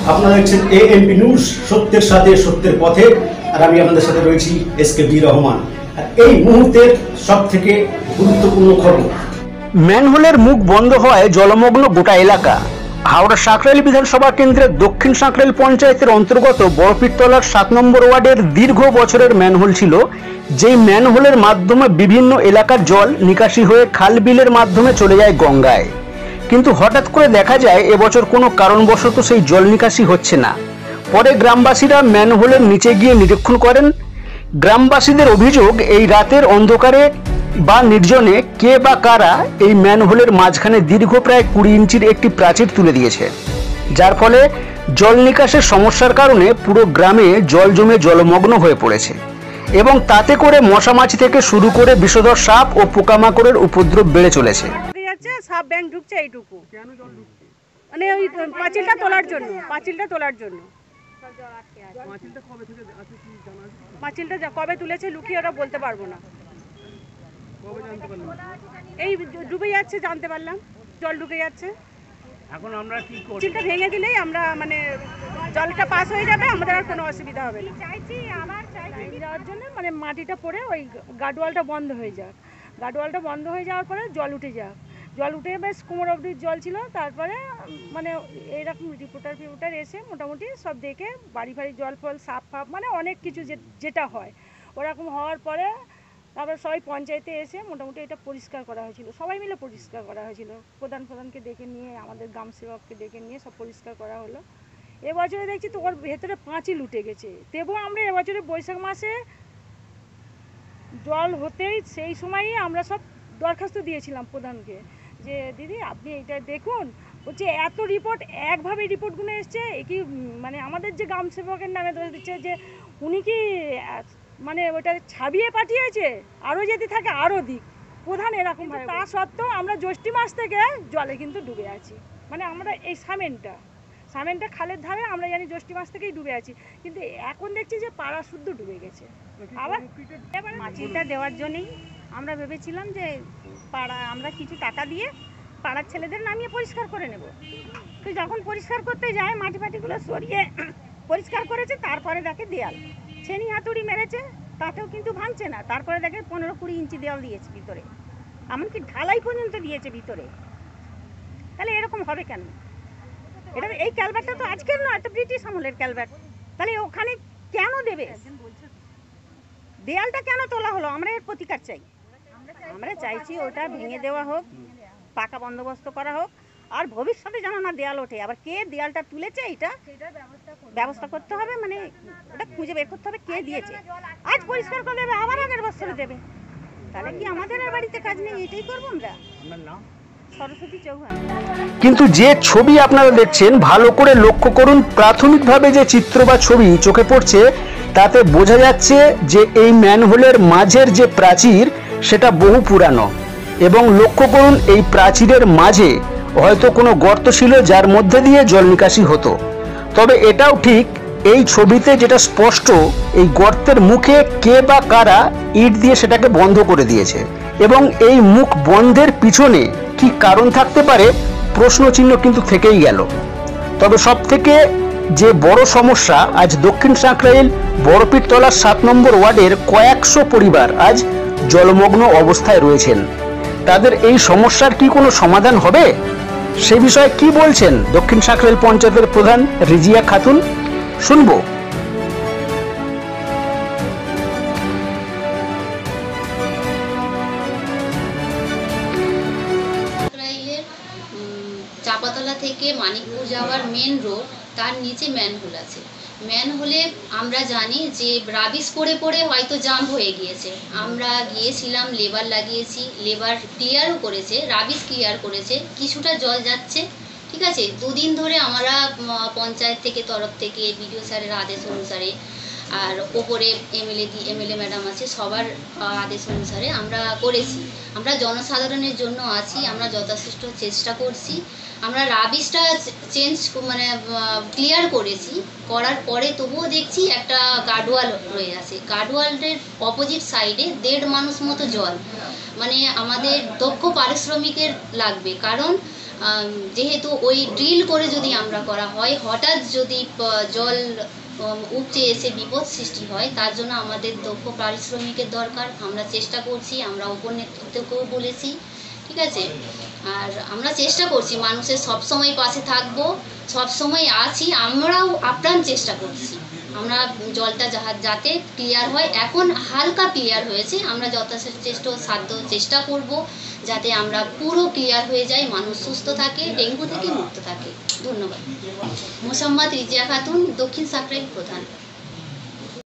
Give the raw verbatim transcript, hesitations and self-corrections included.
আপনারা দেখছেন ANP news, সত্যের সাথে সত্যের পথে। আর আমি আপনাদের সাথে রয়েছি এস কে বি রহমান। আর এই মুহূর্তের সব থেকে গুরুত্বপূর্ণ খবর, ম্যানহোলের মুখ বন্ধ হওয়ায় জলমগ্ন গোটা এলাকা। হাওড়া সাঁকরাইল বিধানসভা কেন্দ্রের দক্ষিণ সাঁকরাইল পঞ্চায়েতের অন্তর্গত বড়পীরতলার সাত নম্বর ওয়ার্ডের দীর্ঘ বছরের ম্যানহোল ছিল, যেই ম্যানহোলের মাধ্যমে বিভিন্ন এলাকার জল নিকাশি হয়ে খাল বিলের মাধ্যমে চলে যায় গঙ্গায়। কিন্তু হঠাৎ করে দেখা যায় এবছর কোনো কারণবশত সেই জল নিকাশি হচ্ছে না। পরে গ্রামবাসীরা ম্যানহোলের নিচে গিয়ে নিরীক্ষণ করেন। গ্রামবাসীদের অভিযোগ, এই রাতের অন্ধকারে বা নির্জনে কে বা কারা এই ম্যানহোলের মাঝখানে দীর্ঘ প্রায় কুড়ি ইঞ্চির একটি প্রাচীর তুলে দিয়েছে, যার ফলে জল নিকাশের সমস্যার কারণে পুরো গ্রামে জল জমে জলমগ্ন হয়ে পড়েছে এবং তাতে করে মশামাছি থেকে শুরু করে বিষধর সাপ ও পোকামাকড়ের উপদ্রব বেড়ে চলেছে। সাপ ব্যাং ঢুকছে এইটুকু, মানে ওই পাঁচিলটা তোলার জন্য পাঁচিলটা তোলার জন্য পাঁচিলটা কবে তুলেছে লুকিয়ে ওরা বলতে পারবো না। এই ডুবে যাচ্ছে, জানতে পারলাম জল ঢুকে যাচ্ছে। এখন আমরা কি করব? পাঁচিলটা ভেঙে দিলেই আমরা মানে জলটা পাস হয়ে যাবে, আমাদের আর কোনো অসুবিধা হবে না। চাইছি আবার চাইছি যাওয়ার জন্য, মানে মাটিটা পড়ে ওই গাডওয়ালটা বন্ধ হয়ে যাক। গাডওয়ালটা বন্ধ হয়ে যাওয়ার পরে জল উঠে যাক। জল উঠে বেশ কোমর অবধি জল ছিল। তারপরে মানে এইরকম রিপোর্টার ফিপোর্টার এসে মোটামুটি সব দেখে বাড়ি বাড়ি জল ফল সাপ ফাপ মানে অনেক কিছু যেটা হয় ওরকম হওয়ার পরে তারপরে সবাই পঞ্চায়েতে এসে মোটামুটি এটা পরিষ্কার করা হয়েছিল, সবাই মিলে পরিষ্কার করা হয়েছিল। প্রধান প্রধানকে ডেকে নিয়ে, আমাদের গ্রাম সেবককে ডেকে নিয়ে সব পরিষ্কার করা হলো। এবছরে দেখছি তো ওর ভেতরে পাঁচিল উঠে গেছে। তবুও আমরা এবছরে বৈশাখ মাসে জল হতেই সেই সময়ই আমরা সব দরখাস্ত দিয়েছিলাম প্রধানকে, যে দিদি আপনি এটা দেখুন। বলছে এত রিপোর্ট একভাবে রিপোর্টগুলো এসছে, কি মানে আমাদের যে গ্রাম সেবকের নামে ধরে দিচ্ছে যে উনি কি মানে ওটা ছাবিয়ে পাঠিয়েছে, আরও যদি থাকে আরও দিক। প্রধান এরকম ভাবে, তা সত্ত্বেও আমরা জ্যৈষ্ঠী মাস থেকে জলে কিন্তু ডুবে আছি। মানে আমরা এই সামেনটা সামেনটা খালের ধারে আমরা জানি জ্যৈষ্ঠী মাস থেকেই ডুবে আছি, কিন্তু এখন দেখছি যে পাড়া শুদ্ধ ডুবে গেছে। আবার মাছিটা দেওয়ার জন্যই আমরা ভেবেছিলাম যে পাড়া আমরা কিছু টাকা দিয়ে পাড়ার ছেলেদের নামিয়ে পরিষ্কার করে নেব। তো যখন পরিষ্কার করতে যায় মাটি ফাটিগুলো সরিয়ে পরিষ্কার করেছে, তারপরে দেখে দেয়াল ছেনি হাতুড়ি মেরেছে, তাতেও কিন্তু ভাঙছে না। তারপরে দেখে পনেরো কুড়ি ইঞ্চি দেওয়াল দিয়েছে ভিতরে, এমনকি ঢালাই পর্যন্ত দিয়েছে ভিতরে। তাহলে এরকম হবে কেন? এটা এই ক্যালভারটা তো আজকের নয়, তো ব্রিটিশ আমলের ক্যালভার। তাহলে ওখানে কেন দেবে? দেয়ালটা কেন তোলা হলো? আমরা এর প্রতিকার চাই। আমরা চাইছি ওটা ভেঙে দেওয়া হোক, পাকা বন্দোবস্ত করা হোক, আর ভবিষ্যতে যেন না দেয়াল ওঠে। আবার কে দেয়ালটা তুলেছে এটা ব্যবস্থা করতে হবে, মানে ওটা খুঁজে বের করতে হবে কে দিয়েছে। আজ পরিষ্কার করে দেবে, আবার আগের বছরে দেবে। তাহলে কি আমাদের আর বাড়িতে কাজ নেই? এটাই করবো আমরা। সরস্বতী চৌহান। কিন্তু যে ছবি আপনারা দেখছেন, ভালো করে লক্ষ্য করুন। প্রাথমিকভাবে যে চিত্র বা ছবি চোখে পড়ছে তাতে বোঝা যাচ্ছে যে এই ম্যানহোলের মাঝের যে প্রাচীর সেটা বহু পুরানো, এবং লক্ষ্য করুন এই প্রাচীরের মাঝে হয়তো কোনো গর্ত ছিল যার মধ্যে দিয়ে জল নিকাশি হতো। তবে এটাও ঠিক, এই ছবিতে যেটা স্পষ্ট, এই গর্তের মুখে কে বা কারা ইট দিয়ে সেটাকে বন্ধ করে দিয়েছে, এবং এই মুখ বন্ধের পিছনে কি কারণ থাকতে পারে প্রশ্নচিহ্ন কিন্তু থেকেই গেল। তবে সব থেকে যে বড় সমস্যা, আজ দক্ষিণ সাঁকরাইল বড়পীরতলার সাত নম্বর ওয়ার্ডের কয়েকশো পরিবার আজ জলমগ্ন অবস্থায় রয়েছেন। তাদের এই সমস্যার কি কোনো সমাধান হবে? সে বিষয়ে কি বলছেন দক্ষিণ সাঁকরাইল পঞ্চায়েতের প্রধান রিজিয়া খাতুন, শুনবো। চাপাতলা থেকে মানিকপুর যাওয়ার মেন রোড, তার নিচে ম্যানহোল আছে। ম্যানহোলে আমরা জানি যে রাবিশ পড়ে পড়ে হয়তো জাম হয়ে গিয়েছে। আমরা গিয়েছিলাম, লেবার লাগিয়েছি, লেবার ক্লিয়ারও করেছে, রাবিশ ক্লিয়ার করেছে, কিছুটা জল যাচ্ছে, ঠিক আছে। দুদিন ধরে আমরা পঞ্চায়েত থেকে তরফ থেকে বিডিও স্যারের আদেশ অনুসারে আর ওপরে এমএলএ দি এমএলএ ম্যাডাম আছে, সবার আদেশ অনুসারে আমরা করেছি। আমরা জনসাধারণের জন্য আছি, আমরা যথাযথ চেষ্টা করছি। আমরা রাবিশটা চেঞ্জ মানে ক্লিয়ার করেছি, করার পরে তবুও দেখছি একটা গার্ডওয়াল রয়ে আছে। গার্ডওয়ালের অপোজিট সাইডে দেড় মানুষ মতো জল, মানে আমাদের দক্ষ পারিশ্রমিকের লাগবে, কারণ আম, যেহেতু ওই ড্রিল করে যদি আমরা করা হয়, হঠাৎ যদি প- জল উম, উপচে এসে বিপদ সৃষ্টি হয়, তার জন্য আমাদের দক্ষ পারিশ্রমিকের দরকার। আমরা চেষ্টা করছি, আমরা উপর নেতৃত্বকেও বলেছি, ঠিক আছে। আর আমরা চেষ্টা করছি মানুষের সবসময় পাশে থাকবো, সবসময় আছি, আমরাও আপ্রাণ চেষ্টা করছি আমরা জলটা যাহা- যাতে ক্লিয়ার হয়। এখন হালকা ক্লিয়ার হয়েছে, আমরা যথেষ্ট সাধ্য চেষ্টা করব যাতে আমরা পুরো ক্লিয়ার হয়ে যাই, মানুষ সুস্থ থাকে, ডেঙ্গু থেকে মুক্ত থাকে। ধন্যবাদ। মোসাম্মদ রিজিয়া খাতুন, দক্ষিণ সাকরাইল প্রধান।